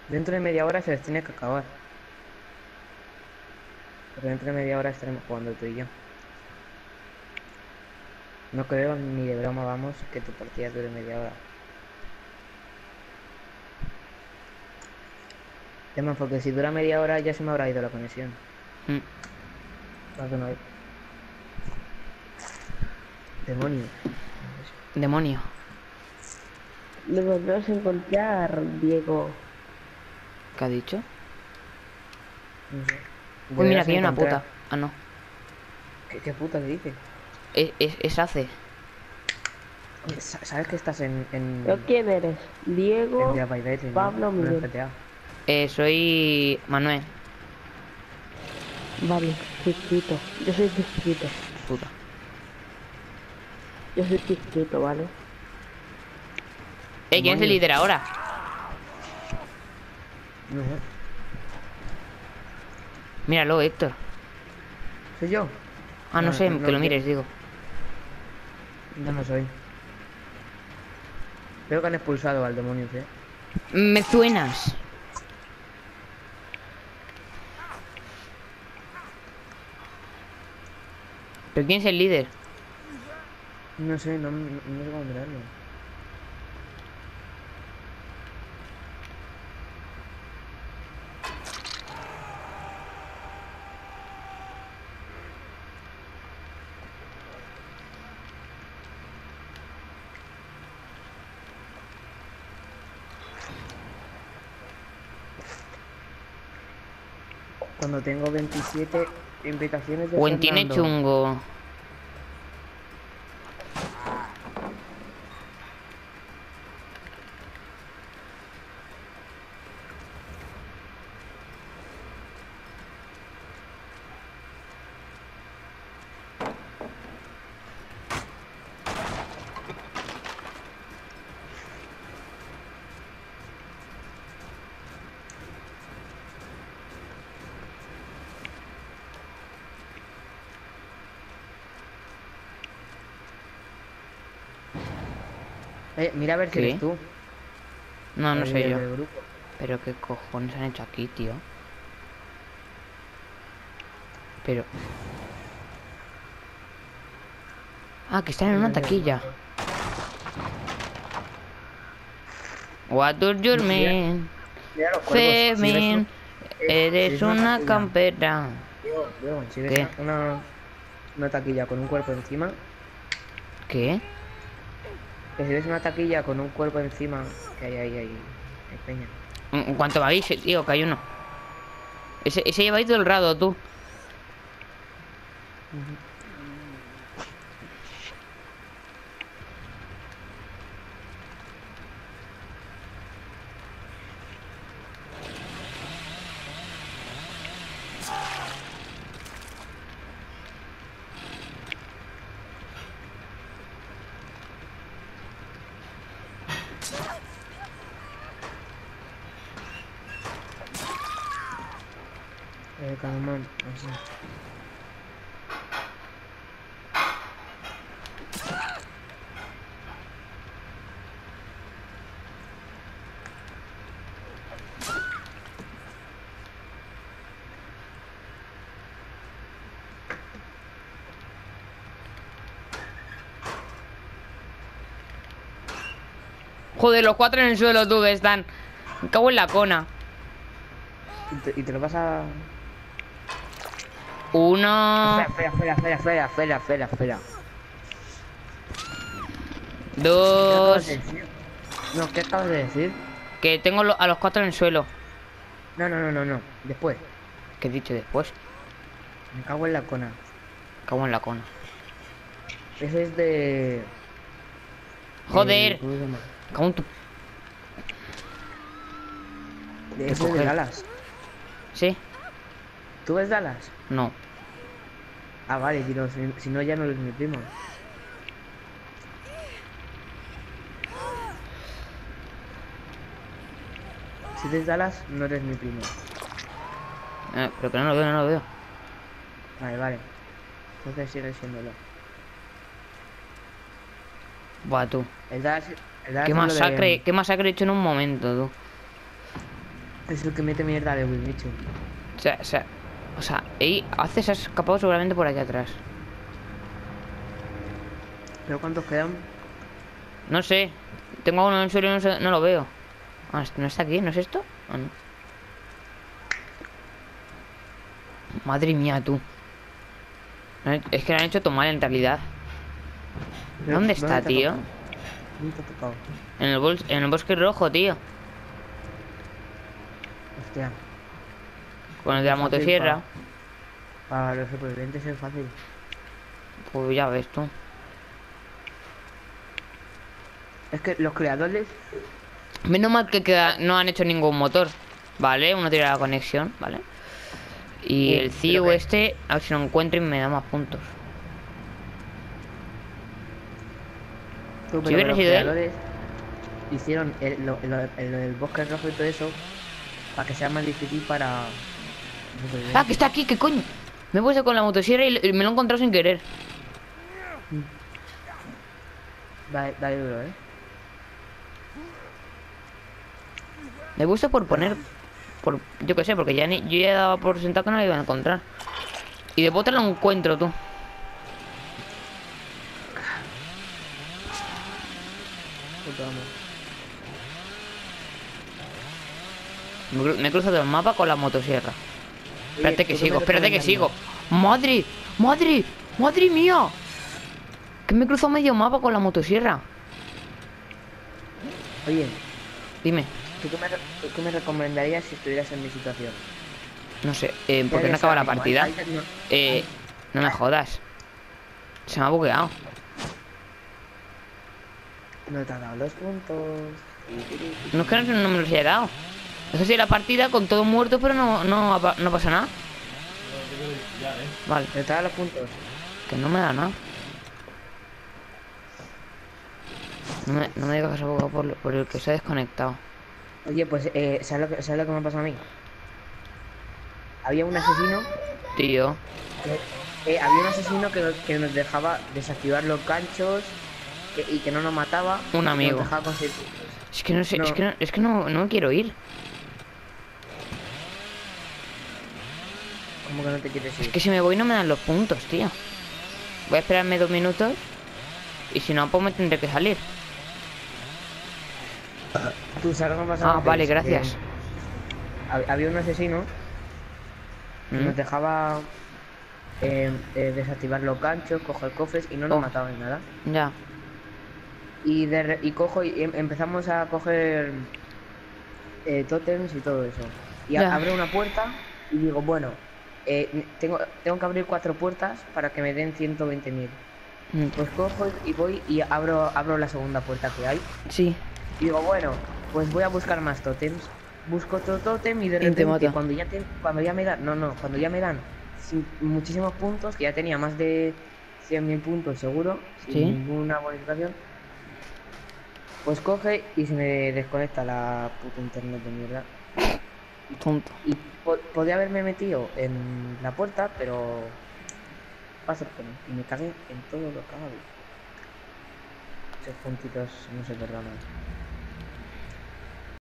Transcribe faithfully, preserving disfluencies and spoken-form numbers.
Dentro de media hora se les tiene que acabar. Porque dentro de media hora estaremos jugando tú y yo. No creo ni de broma, vamos, que tu partida dure media hora. Tema, porque si dura media hora ya se me habrá ido la conexión. Mm, Claro que no hay. Demonio. demonio. Lo volvemos a encontrar, Diego. ¿Qué ha dicho? No sé. Uy, mira, Deberás aquí hay una encontrar. puta. Ah, no. ¿Qué, qué puta te dice? Es, es, es hace. Oye, sa- ¿sabes que estás en, ¿Pero en, quién eres? en Diego, Dead by Daylight, no? Pablo, No en Miguel. G T A. Eh, soy Manuel. Vale, suscrito. Yo soy suscrito. Puta. Yo soy suscrito, ¿vale? Eh, ¿quién es el Demonios. líder ahora? No sé. Míralo, Héctor. ¿Soy yo? Ah, no No, sé, no, que no, lo yo, mires, digo. yo no soy. Creo que han expulsado al demonio, ¿eh? Me suenas. ¿Pero quién es el líder? No sé, no, no, no sé cómo mirarlo. Cuando tengo veintisiete invitaciones de Buen tiene Fernando. chungo. Eh, mira a ver si eres ¿Qué? tú, No, no el soy líder yo. del grupo. Pero qué cojones han hecho aquí, tío. Pero... Ah, que están en una Mira, mira, taquilla. What do you mira, mira, mean? mira los cuervos. Si ves, un- Femin, eh, si eres ves una una taquilla, campera. digo, digo, si ves ¿Qué? una, una, una taquilla con un cuerpo encima, ¿Qué? que si ves una taquilla con un cuerpo encima, que hay ahí, ahí, hay peña. ¿En cuánto vais, tío? Que hay uno. Ese, ese lleva ahí todo el rato, tú. Ujú. Eh, Canomán, así. Joder, los cuatro en el suelo, tú, que están. Me cago en la cona. Y te, y te lo vas a... Uno, Espera, espera, espera, espera, espera, espera, espera, espera. ¿Qué acabas de dos. decir? No, ¿qué acabas de decir? Que tengo lo- a los cuatro en el suelo. No, no, no, no, no. Después. ¿Qué he dicho después? Me cago en la cona. Cago en la cona. Eso es de... del... Joder. ¿Cómo se llama? Cago en tu... De De ese de coger. Dallas. ¿Sí? ¿Tú ves Dallas? No. Ah, vale, si no, si, si no ya no eres mi primo. Si ves Dallas, no eres mi primo. Eh, pero que no lo veo, no lo veo. Vale, vale. Entonces sigue siéndolo. Buah, tú. El Dallas, el Qué Dallas es lo masacre, de... qué masacre he hecho en un momento, tú. Es el que mete mierda de Wimichu. O sea, o sea, o sea, y hace se ha escapado seguramente por aquí atrás. ¿Pero cuántos quedan? No sé. Tengo a uno en el suelo y no, sé- no lo veo. Ah, ¿no está aquí? ¿No es esto? Ah, no. Madre mía, tú. Es que lo han hecho tomar en realidad. Pero, ¿Dónde está, te ha tío? tocado? ¿Dónde te ha tocado? En el, bol- en el bosque rojo, tío. Hostia. Con el de la Fácil motosierra. pa- Para los supervivientes es fácil. Pues ya ves tú. Es que los creadores... Menos mal que queda- no han hecho ningún motor. Vale, uno tira la conexión, ¿vale? Y Sí, el pero Ciu que- este, a ver si lo encuentro y me da más puntos. Tú, Si pero hubiera los sido él. creadores hicieron el, lo- lo- el- el bosque rojo y todo eso para que sea más difícil para los supervivientes. ¡Ah, que está aquí! ¿Qué coño? Me he puesto con la motosierra y y me lo he encontrado sin querer. Dale, dale duro, ¿eh? Me he puesto por poner... Por, yo qué sé, porque ya ni, yo ya daba por sentado que no lo iban a encontrar. Y de bote lo encuentro, tú. Puto amo. Me, cru- me he cruzado el mapa con la motosierra. Oye, Espérate que ¿tú qué sigo, me espérate que sigo. recomendarías? ¡Madre! ¡Madre! ¡Madre mía! Que me he cruzado medio mapa con la motosierra. Oye, Dime. ¿tú qué, me, re- tú qué me recomendarías si estuvieras en mi situación? No sé, eh, ¿por qué Ya no ya acaba la sabes, partida? ahí te- no- Eh, no me jodas. Se me ha bugueado. No te ha dado los puntos. No es que no, no me los haya dado. Es que si la partida con todo muerto, pero no, no, apa- no pasa nada. Vale, ¿No te ha dado los puntos? que no me da nada. No me, no me digas que se ha bugado por, por el que se ha desconectado. Oye, pues, eh, ¿sabes, lo que, ¿sabes lo que me ha pasado a mí? Había un asesino... Tío. que- eh, había un asesino que, nos- que nos dejaba desactivar los ganchos que- y que no nos mataba. Un y que amigo. Nos dejaba conseguir puntos. Es que no sé, No. es que no, es que no, no quiero ir. ¿Cómo que no te quieres ir? Es que si me voy no me dan los puntos, tío. Voy a esperarme dos minutos. Y si no, pues me tendré que salir. Tú sabes lo que me pasaba Ah, antes? vale, Que gracias. hab- había un asesino que ¿Mm? nos dejaba eh, eh, desactivar los ganchos, coger cofres y no nos Oh. mataba ni nada. Ya. Y, de re- y cojo y em- empezamos a coger eh, tótems y todo eso. Y a- Ya. abro una puerta y digo, bueno, eh, tengo, tengo que abrir cuatro puertas para que me den ciento veinte mil. Mm, Pues cojo y voy y abro, abro la segunda puerta que hay. Sí. Y digo, bueno, pues voy a buscar más tótems. Busco otro tótem y de Y te repente mata. cuando ya, te- cuando ya me dan, no, no, cuando ya me dan sin- muchísimos puntos, que ya tenía más de cien mil puntos seguro, sin Sí. ninguna bonificación, pues coge y se me desconecta la puta internet de mierda. Tonto. Y po- podía haberme metido en la puerta, pero pasa que no. Y me cagué en todo lo que hago. Esos puntitos no se perdonan.